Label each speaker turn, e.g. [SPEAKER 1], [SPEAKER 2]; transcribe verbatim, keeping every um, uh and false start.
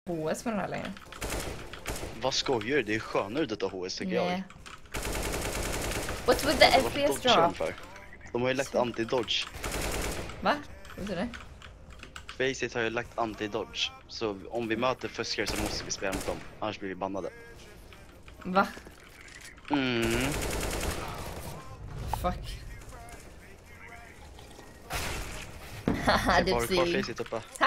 [SPEAKER 1] H S med den här längre.
[SPEAKER 2] Vad skojar du? Det är skönare att ta H S tycker
[SPEAKER 1] Yeah.
[SPEAKER 2] jag.
[SPEAKER 1] What's with the F P S drop?
[SPEAKER 2] För? De har ju lagt anti-dodge.
[SPEAKER 1] Va? Vad är det?
[SPEAKER 2] Faceit har ju lagt anti-dodge. Så om vi möter fuskare så måste vi spela mot dem. Annars blir vi bannade.
[SPEAKER 1] Va?
[SPEAKER 2] Mm.
[SPEAKER 1] Fuck. Haha,
[SPEAKER 2] Se
[SPEAKER 1] det
[SPEAKER 2] bara kvar
[SPEAKER 1] ser.
[SPEAKER 2] Faceit uppe.